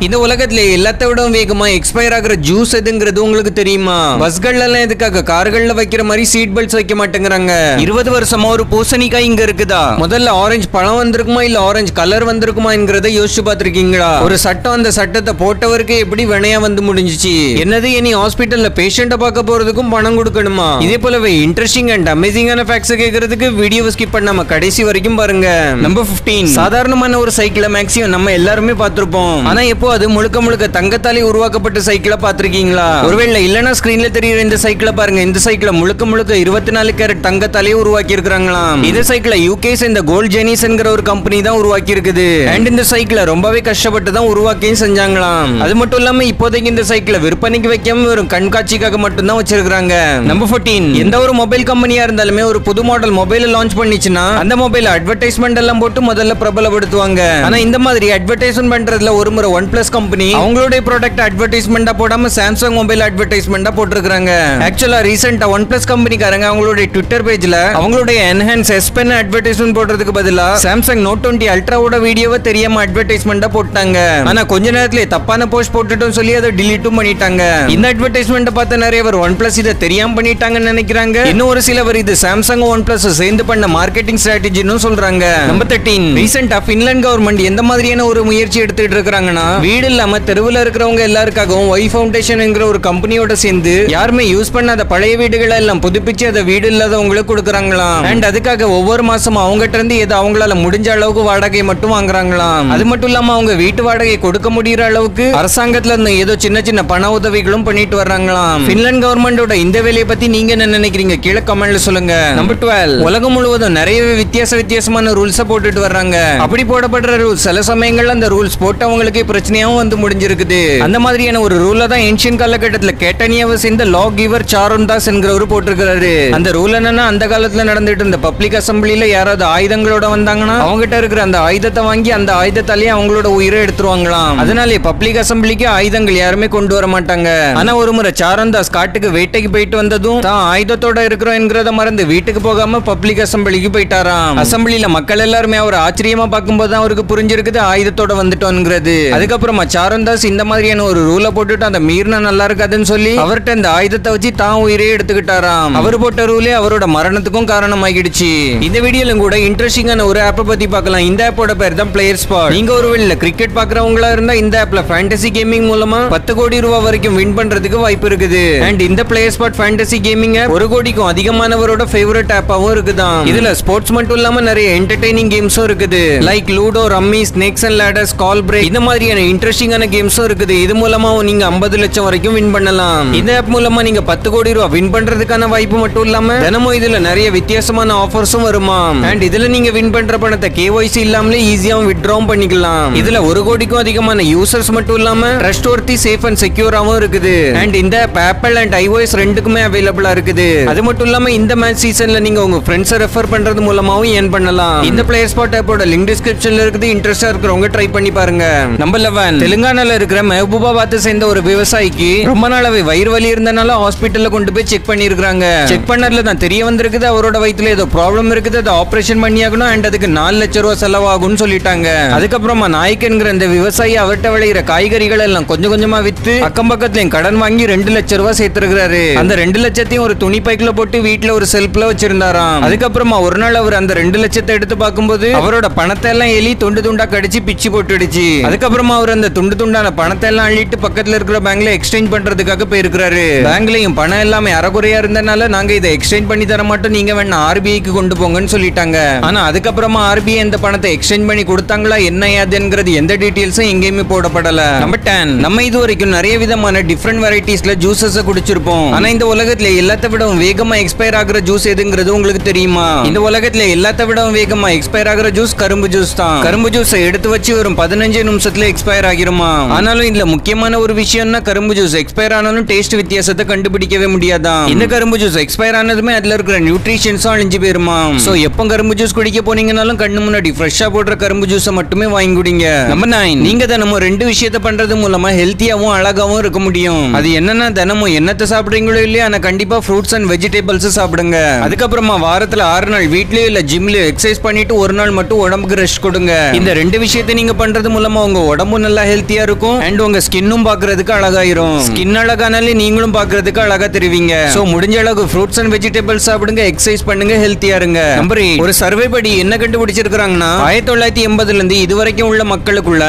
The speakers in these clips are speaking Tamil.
இந்த உலகத்துல எல்லாத்த விட வேகமா எக்ஸ்பயர் ஆகுற ஜூஸ் எதுங்கிறது உங்களுக்கு தெரியுமா? பஸ்கள்ல எல்லாம் எதுக்காக கார்கள்ல வைக்கிற மாதிரி சீட் பெல்ட்ஸ் வைக்க மாட்டேங்கிறாங்க. 20 வருஷமா ஒரு பூசணிக்காய் இங்க இருக்குதா? முதல்ல ஆரஞ்சு பழம் வந்திருக்குமா இல்ல ஆரஞ்சு கலர் வந்திருக்குமாங்கிறத யோசிச்சு பாத்திருக்கீங்களா? ஒரு சட்டம் அந்த சட்டத்தை போட்டவருக்கு எப்படி வினையா வந்து முடிஞ்சிச்சு? என்னது இனி ஹாஸ்பிட்டல்ல பேஷண்ட பார்க்க போறதுக்கும் பணம் கொடுக்கணுமா? இதே போலவே இன்ட்ரெஸ்டிங் அண்ட் அமேசிங்கான ஃபேக்ட்ஸ் கேக்குறதுக்கு வீடியோவை ஸ்கிப் பண்ணாம கடைசி வரைக்கும் பாருங்க. நம்பர் 15. சாதாரணமான ஒரு சைக்கிளை மேக்ஸிமம் நம்ம எல்லாருமே பார்த்திருப்போம். ஆனா எப்போ அது முழுக்க முழுக்க தங்கத்தாலே உருவாக்கப்பட்ட சைக்கிளை பார்த்திருக்கீங்களா? ஒருவேளை இல்லனா ஸ்கிரீன்ல தெரியுற இந்த சைக்கிளை பாருங்க. இந்த சைக்கிளை முழுக்க முழுக்க 24 கேரட் தங்கத்தாலே உருவாக்கி இருக்காங்களாம். இந்த சைக்கிளை யூகே இந்த கோல்ட் ஜெனிஸ்ங்கிற ஒரு கம்பெனி தான் உருவாக்கி இருக்குது. அண்ட் இந்த சைக்கிளை ரொம்பவே கஷ்டப்பட்டு தான் உருவாக்கியும் செஞ்சாங்களாம். அது மட்டும் இல்லாம இப்போதைக்கு இந்த சைக்கிளை விற்பனைக்கு வைக்காம ஒரு கண்காட்சிக்காக மட்டும் தான் வச்சிருக்காங்க. நம்பர் 14. எந்த ஒரு மொபைல் கம்பெனியா இருந்தாலுமே ஒரு புது மாடல் மொபைல் லான்ச் பண்ணிச்சுன்னா அந்த மொபைல் அட்வர்டைஸ்மெண்ட் எல்லாம் போட்டு முதல்ல பிரபலப்படுத்துவாங்க. ஆனா இந்த மாதிரி அட்வர்டைஸ்மெண்ட் பண்றதுல ஒரு முறை OnePlus கம்பெனி அவங்களுடைய ப்ராடக்ட் அட்வர்டைஸ்மெண்டா போடாம சாம்சங் மொபைல் அட்வர்டைஸ்மெண்டா போட்டுருக்காங்க. ஆக்சுவலா ரீசெண்டா OnePlus கம்பெனிக்காரங்க அவங்களுடைய ட்விட்டர் பேஜ்ல அவங்களுடைய என்ஹான்ஸ் S Pen அட்வர்டைஸ்மெண்ட் போடுறதுக்கு பதிலா சாம்சங் Note 20 அல்ட்ராவோட வீடியோவை தெரியாம அட்வர்டைஸ்மெண்டா போட்டாங்க. ஆனா கொஞ்ச நேரத்துல தப்பான போஸ்ட் போட்டுட்டோம் சொல்லி அதை டிலீட்டும் பண்ணிட்டாங்க. இந்த அட்வர்டைஸ்மெண்ட் பார்த்த நிறைய பேர் OnePlus இதை தெரியாம பண்ணிட்டாங்கன்னு நினைக்கிறாங்க. இன்னும் ஒரு சிலவர் இது சாம்சங் OnePlus சேர்ந்து பண்ண மார்க்கெட்டிங் ஸ்ட்ராட்டஜின்னு சொல்றாங்க. நம்பர் 13. ரீசெண்டா பின்லாந்து கவர்மெண்ட் எந்த மாதிரியான ஒரு முயற்சி எடுத்துட்டு இருக்காங்கன்னா வீடு இல்லாம தெருவில் இருக்கிறவங்க எல்லாருக்காகவும் ஒய் ஃபவுண்டேஷன்ங்கிற ஒரு கம்பெனியோட சேர்ந்து யாருமே யூஸ் பண்ணாத பழைய வீடுகளை எல்லாம் புதுப்பிச்சு அதை வீடு இல்லாதவங்களுக்கு கொடுக்குறாங்களாம். அண்ட் அதுக்காக ஒவ்வொரு மாசமும் அவங்ககிட்ட இருந்து ஏதோ அவங்களால முடிஞ்ச அளவுக்கு வாடகை மட்டும் வாங்குறாங்களாம். அது மட்டும் இல்லாம அவங்க வீட்டு வாடகை கொடுக்க முடியற அளவுக்கு அரசாங்கத்துல இருந்து ஏதோ சின்ன சின்ன பண உதவிகளும் பண்ணிட்டு வர்றாங்களாம். பின்லாந்து கவர்மெண்டோட இந்த வேலையை பத்தி நீங்க என்ன நினைக்கிறீங்க? கீழே கமெண்ட்ல சொல்லுங்க. நம்பர் 12. உலகம் முழுவதும் நிறைய வித்தியாசமான ரூல்ஸ் போட்டுட்டு வர்றாங்க. அப்படி போடப்படுற ரூல்ஸ் சில சமயங்கள்ல அந்த ரூல்ஸ் போட்டவங்களுக்கு பிரச்சனையாவும் வந்து முடிஞ்சிருக்குது. அந்த மாதிரியான ஒரு ரூல தான் ஏன்ஷியன் காலகட்டத்தில் கேட்டனியாவை சேர்ந்த லா கிவர் சாரோன்தாஸ் என்கிறவர் போட்டிருக்கிறாரு. அந்த ரூல் என்னன்னா அந்த காலத்துல நடந்துட்டு இருந்த பப்ளிக் அசம்பிளில யாராவது ஆயுதங்களோட வந்தாங்கன்னா அவங்ககிட்ட இருக்கிற அந்த ஆயுதத்தை வாங்கி அந்த ஆயுதத்தாலேயே அவங்களோட உயிரை எடுத்துருவாங்களாம். அதனாலே பப்ளிக் அசம்பிளிக்கு ஆயுதங்கள் யாருமே கொண்டு வர மாட்டாங்க. ஆனா ஒரு முறை சாரோன்தாஸ் காட்டுக்கு வேட்டைக்கு போயிட்டு வந்ததும் தான் ஆயுதத்தோட இருக்கிறோம் என்கிறத மறந்து வீட்டுக்கு போகாம பப்ளிக் அசம்பிளிக்கு போயிட்டாராம். அசம்பிளில மக்கள் எல்லாருமே அவர் ஆச்சரியமா பார்க்கும்போது அவருக்கு புரிஞ்சிருக்குது ஆயுதத்தோட வந்துட்டோங்கிறது. அதுக்கப்புறமா சாரோன்தாஸ் இந்த மாதிரியான ஒரு ரூலை போட்டுட்டு அந்த மீறினா நல்லா இருக்காதுன்னு சொல்லி அவர்கிட்ட இந்த ஆயுதத்தை வச்சு தான் உயிரே எடுத்துக்கிட்டாராம். அவர் போட்ட ரூலே அவரோட மரணத்துக்கும் காரணமாகிடுச்சு. இந்த வீடியோல கூட இன்ட்ரெஸ்டிங்கான ஒரு ஆப்பை பத்தி பார்க்கலாம். இந்த ஆப்போட பேர் தான் Playerzpot. நீங்க ஒருவேளை கிரிக்கெட் பாக்குறவங்களா இருந்தா இந்த ஆப்ல ஃபேண்டசி கேமிங் மூலமா 10 கோடி ரூபாய் வரைக்கும் வின் பண்றதுக்கு வாய்ப்பு இருக்குது. அண்ட் இந்த Playerzpot Fantasy Gaming App 1 கோடிக்கும் அதிகமானவரோட ஃபேவரட் ஆப்பாவும் இருக்குதான். இதுல ஸ்போர்ட்ஸ் மட்டும் இல்லாம நிறைய என்டர்டெய்னிங் கேம்ஸும் இருக்குது. Like Ludo, Rummy, Snakes and Ladders, Call Break இந்த மாதிரியான இன்ட்ரெஸ்டிங்கான கேம்ஸும் இருக்குது. இது மூலமா நீங்க 50 லட்சம் வரைக்கும் வின் பண்ணலாம். இந்த ஆப் மூலமா நீங்க 10 கோடி ரூபாய் வின் பண்றதுக்கான வாய்ப்பு மட்டும் இல்லாம தினமும் இதுல நிறைய வித்தியாசமான ஆஃபர்ஸும் வருமா. அண்ட் இதுல நீங்க வின் பண்ற பணத்தை KYC இல்லாமலே ஈஸியாவும் வித்ட்ராவும் பண்ணிக்கலாம். இதுல 1 கோடிக்கும் அதிகமான யூசர்ஸ் மட்டும் இல்லாம ட்ரஸ்ட்வர்த்தி, சேஃப் அண்ட் செக்யூராவும் இருக்குது. அண்ட் இந்த ஆப் Apple and iOS ரெண்டுக்குமே அவைலபிளா இருக்குது. அது மட்டும் இல்லாம இந்த மேட்ச் சீசன்ல நீங்க உங்க ஃப்ரெண்ட்ஸை ரெஃபர் பண்றது மூலமாவும் ஏர்ன் பண்ணலாம். இந்த Playerzpot ஆப்போட லிங்க் டிஸ்கிரிப்ஷன்ல இருக்குது. இன்ட்ரெஸ்டா இருக்கிறவங்க ட்ரை பண்ணி பாருங்க. நம்பர் 11. தெலுங்கானால இருக்கிற மெஹபூபாபாத்தை சேர்ந்த ஒரு விவசாயிக்கு ரொம்ப நாளாவே வயிறு வலி இருந்தனால ஹாஸ்பிட்டல்ல கொண்டு போய் செக் பண்ணிருக்காங்க. செக் பண்ணதுல தான் தெரிய வந்திருக்குது அவரோட வயித்துல ஏதோ ப்ராப்ளம் இருக்குது. அதை ஆபரேஷன் பண்ணியாகணும். அண்ட் அதுக்கு 4 லட்சம் ரூபாய் செலவாகும்னு சொல்லிட்டாங்க. அதுக்கப்புறமா நாய்க்குங்கிற இந்த விவசாயி அவர்கிட்ட விளையிற காய்கறிகள் எல்லாம் கொஞ்சம் கொஞ்சமா வித்து அக்கம் பக்கத்துலயும் கடன் வாங்கி 2 லட்சம் ரூபாய் சேர்த்திருக்காரு. அந்த 2 லட்சத்தையும் ஒரு துணி பைக்குல போட்டு வீட்டுல ஒரு செல்ஃப்ல வச்சிருந்தாராம். அதுக்கப்புறமா ஒரு நாள் அவர் அந்த 2 லட்சத்தை எடுத்து பார்க்கும்போது அவரோட பணத்தை எல்லாம் எலி துண்டு துண்டா கடிச்சு பிச்சு போட்டுடுச்சு. அதுக்கப்புறமா அவர் அந்த துண்டு துண்டான பணத்தை எல்லாம் அள்ளிட்டு பக்கத்துல இருக்கிற பேங்க்ல எக்ஸ்சேஞ்ச் பண்றதுக்காக போயிருக்காரு. பேங்க்லயும் பணம் எல்லாமே அறகுறையா இருந்தனால நாங்க இதை எக்ஸ்சேஞ்ச் பண்ணி தர மாட்டோம், நீங்க வேணா RBIக்கு கொண்டு போங்கன்னு சொல்லிட்டாங்க. ஆனா அதுக்கப்புறமா RBI இந்த பணத்தை எக்ஸ்சேஞ்ச் பண்ணி கொடுத்தாங்களா என்ன ஏதுங்கிறது எந்த டீடைல்ஸும் எங்கேயுமே போடப்படல. நம்பர் 10. நம்ம இது வரைக்கும் நிறைய விதமான டிஃபரெண்ட் வெரைட்டிஸ்ல ஜூஸஸ் குடிச்சிருப்போம். ஆனா இந்த உலகத்துல எல்லாத்த விட வேகமா எக்ஸ்பயர் ஆகுற ஜூஸ் எதுங்கிறது உங்களுக்கு தெரியுமா? இந்த உலகத்துல எல்லாத்த விட வேகமா எக்ஸ்பயர் ஆகுற ஜூஸ் கரும்பு ஜூஸ் தான். கரும்பு ஜூஸ் எடுத்து வச்சு வெறும் 15 நிமிஷத்துல எக்ஸ்பயர் ஆகிருமா. ஆனாலும் இதுல முக்கியமான ஒரு விஷயம்னா கரும்பு ஜூஸ் எக்ஸ்பயர் ஆனாலும் டேஸ்ட் வித்தியாசத்தை கண்டுபிடிக்கவே முடியாதான். இந்த கரும்பு ஜூஸ் எக்ஸ்பயர் ஆனதுமே அதுல இருக்கிற நியூட்ரிஷன்ஸும் அழிஞ்சு போயிருமா. சோ எப்ப கரும்பு ஜூஸ் குடிக்க போனீங்கனாலும் கண்ணு முன்னாடி ஃப்ரெஷ்ஷா போடுற கரும்பு ஜூஸை மட்டுமே வாங்கி குடிங்க. நம்பர் 9. நீங்க தினமும் 2 விஷயத்தை பண்றது மூலமா ஹெல்த்தியாவும் அழகாவும் இருக்க முடியும். அது என்னன்னா தினமும் என்னத்தை சாப்பிடுறீங்களோ இல்லையா ஆனா கண்டிப்பா ஃப்ரூட்ஸ் அண்ட் வெஜிடபிள்ஸ் சாப்பிடுங்க. அதுக்கப்புறமா வாரத்துல 6 நாள் வீட்லயோ இல்ல ஜிம்லயோ எக்ஸசைஸ் பண்ணிட்டு 1 நாள் மட்டும் உடம்புக்கு ரெஸ்ட் கொடுங்க. இந்த 2 விஷயத்தை நீங்க பண்றது மூலமா உங்க உடம்பு நல்லா ஹெல்த்தியா இருக்கும் அண்ட் உங்க ஸ்கின்னும் பாக்குறதுக்கு அழகாயிரும். ஸ்கின் அழகானாலே நீங்களும் பாக்குறதுக்கு அழகா தெரிவிங்க. சோ முடிஞ்ச அளவுக்கு ஃப்ரூட்ஸ் அண்ட் வெஜிடபிள்ஸ் சாப்பிடுங்க, எக்ஸசைஸ் பண்ணுங்க, ஹெல்த்தியா இருங்க. நம்பர் 8, ஒரு சர்வே படி என்ன கண்டுபிடிச்சிருக்காங்கன்னா 1980ல இருந்து இதுவரைக்கும் உள்ள மக்களுக்குள்ள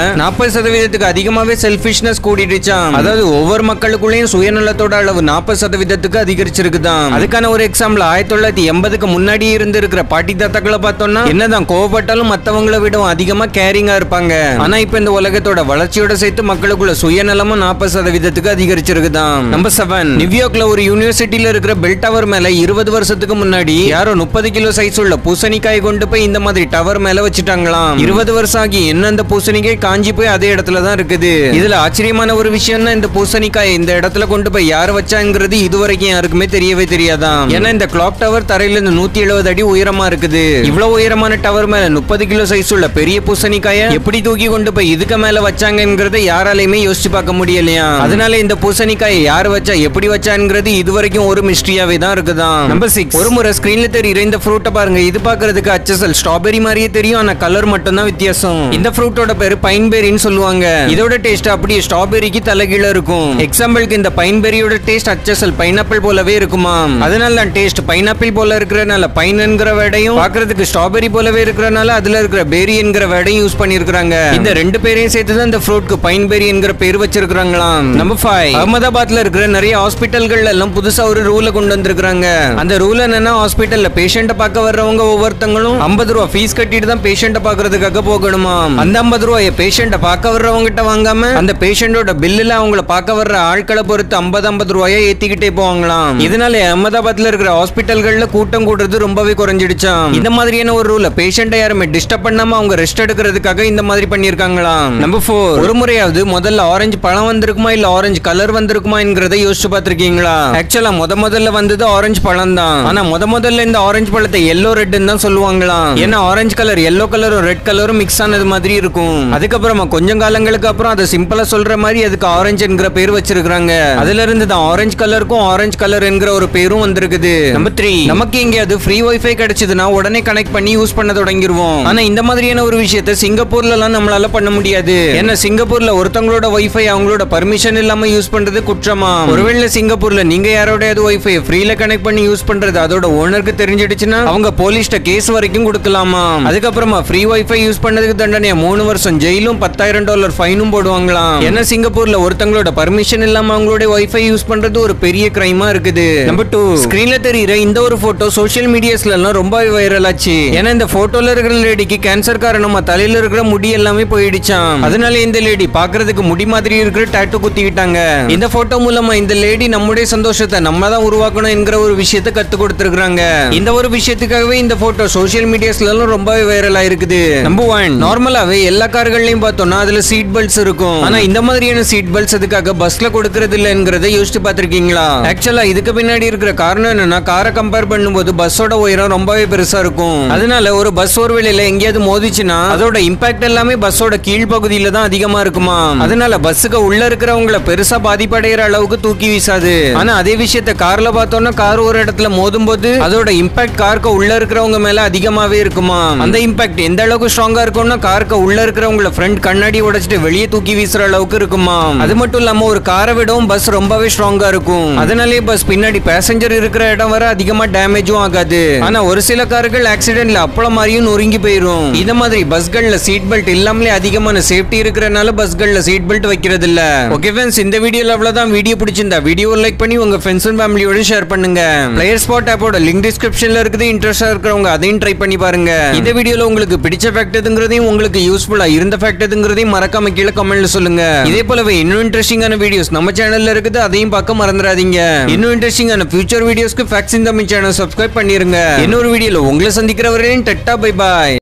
40% அதிகமாவே செல்ஃபிஷ்னஸ் கூடிடுச்சாம். அதாவது ஒவ்வொரு மக்களுக்குள்ளேயும் சுயநலத்தோட அளவு 40% அதிகரிச்சிருக்குதான். அதுக்கான ஒரு எக்ஸாம்பிள் 1980க்கு முன்னாடி இருந்து இருக்கிற பாட்டி தாத்தாக்களை பார்த்தோம்னா என்னதான் கோவப்பட்டாலும் மத்தவங்களை விட அதிகமா கேரிங்கா இருப்பாங்க. ஆனா இப்ப இந்த உலகத்தோட வளர்ச்சியோட சேர்த்து மக்களுக்குள்ள சுயநலமும் 40% அதிகரிச்சிருக்குதான். நம்பர் 7, நியூயார்க்ல ஒரு யூனிவர்சிட்டியில இருக்கிற பெல் டவர் மேல 20 வருஷத்துக்கு முன்னாடி யாரோ 30 கிலோ சைஸ் உள்ள பூசணிக்காய் கொண்டு போய் இந்த மாதிரி டவர் மேல வச்சுட்டாங்களாம். 20 வருஷம் ஆகி என்ன அந்த பூசணிக்காய் காஞ்சி போய் அதே இடத்துல தான் இருக்குது. இதுல ஆச்சரியமான ஒரு விஷயம்னா இந்த பூசணிக்காய் இந்த இடத்துல கொண்டு போய் யார் வச்சாங்கிறது இதுவரைக்கும் யாருக்குமே தெரியவே தெரியாதான். ஏன்னா இந்த கிளாக் டவர் தரையில இருந்து 170 அடி உயரமா இருக்குது. இவ்வளவு உயரமான டவர் மேல 30 கிலோ சைஸ் உள்ள பெரிய பூசணிக்காய எப்படி தூக்கி கொண்டு போய் இதுக்கு மேல வச்சாங்கிறத யாராலையுமே யோசிச்சு பார்க்க முடியலையா. அதனால இந்த பூசணிக்காயை யார் வச்சா எப்படி வச்சாங்கிறது இதுவரைக்கும் ஒரு மிஸ்டரியாவே தான் இருக்குதான். நம்பர் 6, ஒரு முறை ஸ்கிரீன்ல தெரியுற இந்த ஃப்ரூட்டை பாருங்க. இது பாக்குறதுக்கு அச்சசல் ஸ்ட்ராபெரி மாதிரியே தெரியும், ஆனா கலர் மட்டும் தான் வித்தியாசம். இந்த ஃப்ரூட்டோட பேரு பைன்பெரின்னு சொல்லுவாங்க. இதோட டேஸ்ட் அப்படியே ஸ்ட்ராபெரிக்கு தலைகீழ இருக்கும். எக்ஸாம்பிளுக்கு இந்த பைன்பெரியோட டேஸ்ட் அச்சசல் பைனாப்பிள் போலவே இருக்குமா. அதனால தான் டேஸ்ட் பைனாப்பிள் போல இருக்கிறனால பைன் என்கிற வேர்டையும் பாக்குறதுக்கு ஸ்ட்ராபெரி போலவே இருக்கிறனால அதுல இருக்கிற பெரி என்கிற வேர்டையும் யூஸ் பண்ணிருக்காங்க. இந்த ரெண்டு பேரையும் சேர்த்து தான் இந்த ஃப்ரூட்க்கு பைன்பெரி என்கிற பேர் வச்சிருக்காங்களாம். நம்பர் 5, அகமதாபாத்ல இருக்கிற நிறைய ஹாஸ்பிட்டல்கள் எல்லாம் புதுசா ஒரு ரூலை கொண்டு வந்திருக்காங்க. அந்த ரூல் என்னன்னா ஹாஸ்பிட்டல்ல பேஷண்ட பார்க்க வர்றவங்க ஒவ்வொருத்தங்களும் 50 ரூபாய் ஃபீஸ் கட்டிட்டு தான் பேஷண்ட பாக்குறதுக்காக போகணுமா. அந்த 50 ரூபாயை பேஷண்ட பார்க்க வர்றவங்க கிட்ட வாங்காம அந்த பேஷண்டோட பில்லுல அவங்கள பார்க்க வர்ற ஆட்களை பொறுத்து 50 ரூபாயை ஏத்திக்கிட்டே போவாங்களாம். இதனால அகமதாபாத்ல இருக்கிற ஹாஸ்பிட்டல்கள்ல கூட்டம் கூடுறது ரொம்பவே குறைஞ்சிடுச்சாம். இந்த மாதிரியான ஒரு ரூல பேஷண்ட யாருமே டிஸ்டர்ப் பண்ணாம அவங்க ரெஸ்ட் எடுக்கிறதுக்காக இந்த மாதிரி பண்ணிருக்காங்களாம். நம்பர் 4, ஒரு முறையாவது முதல்ல ஆரஞ்சு பழம் வந்திருக்குமா இல்ல ஆரஞ்சு கலர் வந்திருக்குமா என்கிறதை யோசிச்சு பார்த்திருக்கீங்களா? ஆக்சுவலா முதல்ல வந்தது ஆரஞ்சு பழம் தான். ஆனா முதல்ல இந்த ஆரஞ்சு பழத்தை எல்லோ ரெட்னு தான் சொல்லுவாங்களாம். ஏன்னா ஆரஞ்சு கலர் எல்லோ கலரும் ரெட் கலரும் மிக்ஸ் ஆனது மாதிரி இருக்கும். அதுக்கப்புறமா கொஞ்சம் காலங்களுக்கு அப்புறம் அதை சிம்பிளா சொல்ற மாதிரி அதுக்கு ஆரஞ்சு என்கிற பேர் வச்சிருக்காங்க. அதுல இருந்து தான் ஆரஞ்சு கலருக்கும் ஆரஞ்சு கலர் என்கிற ஒரு பேரும் வந்திருக்குது. நம்பர் 3, நமக்கு எங்கேயாவது ஃப்ரீ வைஃபை கிடைச்சதுன்னா உடனே கனெக்ட் பண்ணி யூஸ் பண்ண தொடங்கிடுவோம். ஆனா இந்த மாதிரியான ஒரு விஷயத்தை சிங்கப்பூர்ல எல்லாம் நம்மளால பண்ண முடியாது. ஏன்னா சிங்கப்பூர்ல ஒருத்தங்களோட வைஃபை அவங்களோட பர்மிஷன் இல்லாம யூஸ் பண்றது குற்றமா. ஒருவேளை சிங்கப்பூர்ல நீங்க யாரோடையாவது வைஃபை ஃப்ரீல கனெக்ட் பண்ணி யூஸ் பண்றது அதோட ஓனருக்கு தெரிஞ்சிடுச்சுன்னா அவங்க போலீஸ்ட கேஸ் வரைக்கும் கொடுக்கலாமா. அதுக்கப்புறமா ஃப்ரீ வைஃபை யூஸ் பண்ணதுக்கு தண்டனையா 3 வருஷம் ஜெயிலும் $10,000 ஃபைனும் போடுவாங்களாம். ஏன்னா சிங்கப்பூர்ல ஒருத்தங்களோட பர்மிஷன் இல்லாம அவங்களோட வைஃபை யூஸ் பண்றது ஒரு பெரிய கிரைமா இருக்குது. நம்பர் 2, ஸ்கிரீன்ல தெரியுற இந்த ஒரு போட்டோ சோஷியல் மீடியாஸ்ல எல்லாம் ரொம்ப வைரல் ஆச்சு. ஏன்னா இந்த போட்டோல இருக்கிற லேடிக்கு கேன்சர் காரணமா தலையில இருக்கிற முடி எல்லாமே போயிடுச்சாம். அதனால இந்த லேடி பாக்குறதுக்கு முடி மாதிரி இருக்கிற டாட்டூ குத்திக்கிட்டாங்க. இந்த போட்டோ மூலமா இந்த லேடி நம்முடைய சந்தோஷத்தை நம்ம தான் உருவாக்கணும் என்கிற ஒரு விஷயத்தை கத்து கொடுத்திருக்காங்க. இந்த ஒரு விஷயத்துக்காகவே இந்த போட்டோ சோஷியல் மீடியாஸ்ல எல்லாம் ரொம்ப வைரல் ஆயிருக்குது. நம்பர் 1, நார்மலாவே எல்லா கார்களையும் பார்த்தோம்னா அதுல சீட் பெல்ட்ஸ் இருக்கும். ஆனா இந்த மாதிரியான சீட் பெல்ட்ஸ் அதுக்காக பஸ்ல கொடுக்கறது இல்ல என்கிறதை யோசிச்சு பார்த்திருக்கீங்களா? ஆக்சுவலா இதுக்கு பின்னாடி இருக்கிற காரணம் என்னன்னா காரை கம்பேர் பண்ணும்போது பஸ்ஸோட உயரம் ரொம்பவே பெருசா இருக்கும். அதனால ஒரு பஸ் ஒரு வேளையில எங்கேயாவது மோதிச்சுன்னா அதோட இம்பாக்ட் எல்லாமே பஸ்ஸோட கீழ் பகுதியில தான் அதிகமா இருக்குமா. அதனால பஸ்ஸுக்கு உள்ள இருக்கிறவங்கள பெருசா பாதிப்படைகிற அளவுக்கு தூக்கி வீசாது. ஆனா அதே விஷயத்தை கார்ல பார்த்தோம்னா கார் ஒரு இடத்துல மோதும் போது அதோட இம்பாக்ட் காருக்கு உள்ள இருக்கிறவங்க மேல அதிகமாவே இருக்குமா. அந்த இம்பாக்ட் எந்த அளவுக்கு ஸ்ட்ராங்கா இருக்கும்னா காருக்கு உள்ள இருக்கிறவங்கள ஃப்ரண்ட் கண்ணாடி உடைச்சிட்டு வெளியே தூக்கி வீசுற அளவுக்கு இருக்குமா. அது மட்டும் இல்லாம ஒரு காரை விடவும் பஸ் ரொம்பவே ஸ்ட்ராங்கா இருக்கும். அதனாலே பஸ் பின்னாடி பேசஞ்சர் இருக்கிற இடம் வர அதிகமா டேமேஜும் ஆகாது. ஆனா ஒரு சில கார்கள் ஆக்சிடென்ட்ல அப்பளம் மாதிரியும் நொறுங்கி போயிரும். இந்த மாதிரி பஸ்கள்ல சீட் பெல்ட் இல்லாமலே அதிகமான சேஃப்டி இருக்கிறனால பஸ்கள்ல சீட் பெல்ட் வைக்கிறது இல்ல. ஓகே ஃப்ரெண்ட்ஸ், இந்த வீடியோல அவ்வளவுதான். வீடியோ பிடிச்சிருந்தா வீடியோவை லைக் பண்ணி உங்க ஃப்ரெண்ட்ஸ் அண்ட் ஃபேமிலியோட ஷேர் பண்ணுங்க. பிளேயர்ஸ்பாட் ஆப்போட லிங்க் டிஸ்கிரிப்ஷன்ல இருக்குது. இன்ட்ரெஸ்டா இருக்கிறவங்க அதையும் ட்ரை பண்ணி பாருங்க. இந்த வீடியோல உங்களுக்கு பிடிச்ச ஃபேக்ட் எதுங்கிறதையும் உங்களுக்கு யூஸ்ஃபுல்லா இருந்த ஃபேக்ட் எதுங்கிறதையும் மறக்காம கீழே கமெண்ட்ல சொல்லுங்க. இதே போலவே இன்னும் இன்ட்ரெஸ்டிங்கான வீடியோஸ் நம்ம சேனல்ல இருக்குது, அதையும் பார்க்க மறந்துடாதீங்க. இன்னும் இன்ட்ரெஸ்டிங்கான ஃபியூச்சர் வீடியோஸ்க்கு facts in Tamil channel subscribe பண்ணிருங்க. இன்னொரு வீடியோல உங்களை சந்திக்கிற வரையும் டட்டா பை பாய்.